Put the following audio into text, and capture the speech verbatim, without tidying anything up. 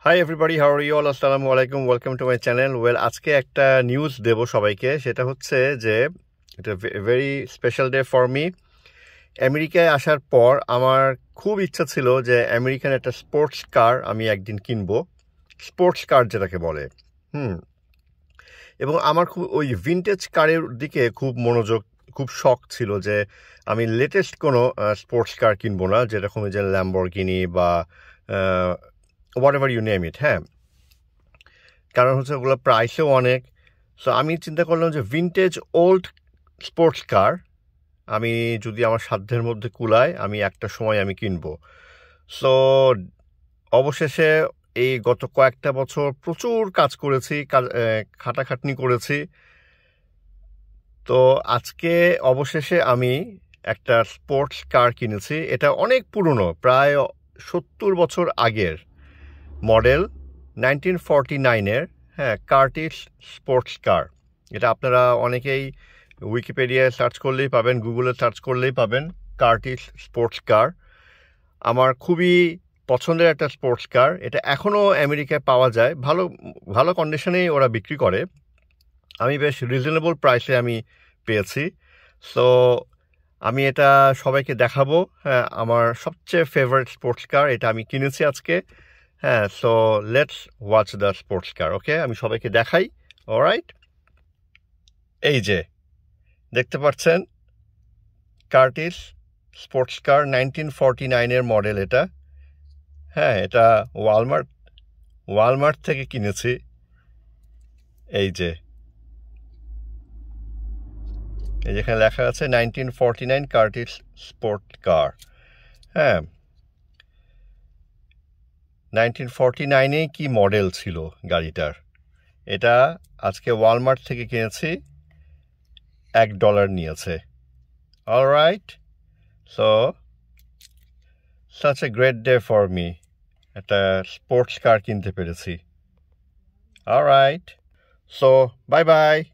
Hi everybody, how are you all? Assalamu alaikum, welcome to my channel. Well, আজকে একটা news দেব সবাইকে। সেটা হচ্ছে যে এটা very special day for me. আমেরিকায় আসার পর আমার খুব ইচ্ছা ছিল যে আমেরিকান একটা স্পোর্টস কার আমি একদিন কিনবো, স্পোর্টস কার যেটাকে বলে। হুম এবং আমার খুব ওই ভিনটেজ কারের দিকে খুব মনোযোগ, খুব শখ ছিল যে আমি লেটেস্ট কোনো স্পোর্টস কার কিনবো না, যেরকম যে ল্যাম্বরগিনি বা whatever you name it. হ্যাঁ, কারণ হচ্ছে ওগুলো প্রাইসেও অনেক। সো আমি চিন্তা করলাম যে ভিনটেজ ওল্ড স্পোর্টস কার আমি যদি আমার সাধ্যের মধ্যে কুলায় আমি একটা সময় আমি কিনবো। সো অবশেষে এই গত কয়েকটা বছর প্রচুর কাজ করেছি, খাটাখাটনি করেছি। তো আজকে অবশেষে আমি একটা স্পোর্টস কার কিনেছি। এটা অনেক পুরনো, প্রায় সত্তর বছর আগের মডেল, নাইনটিন ফর্টি নাইনের। হ্যাঁ, কার্টিস স্পোর্টস কার। এটা আপনারা অনেকেই উইকিপিডিয়ায় সার্চ করলেই পাবেন, গুগলে সার্চ করলেই পাবেন কার্টিস স্পোর্টস কার। আমার খুবই পছন্দের একটা স্পোর্টস কার। এটা এখনও আমেরিকায় পাওয়া যায়, ভালো ভালো কন্ডিশনেই ওরা বিক্রি করে। আমি বেশ রিজনেবল প্রাইসে আমি পেয়েছি। সো আমি এটা সবাইকে দেখাবো। হ্যাঁ, আমার সবচেয়ে ফেভারিট স্পোর্টস কার, এটা আমি কিনেছি আজকে। হ্যাঁ, so let's watch the sports car. Okay, আমি সবাইকে দেখাই। অলরাইট, এই যে দেখতে পাচ্ছেন Curtis sports car, nineteen forty নাইনের মডেল এটা। হ্যাঁ, এটা ওয়ালমার্ট ওয়ালমার্ট থেকে কিনেছি। এই যে এই যেখানে লেখা আছে nineteen forty nine Curtis sport car. হ্যাঁ, নাইনটিন ফর্টি নাইনে কি মডেল ছিল গাড়িটার। এটা আজকে ওয়ালমার্ট থেকে কিনেছি, এক ডলার নিয়েছে। Alright, so such a great day for me, একটা স্পোর্টস কার কিনতে পেরেছি। Alright, so bye by.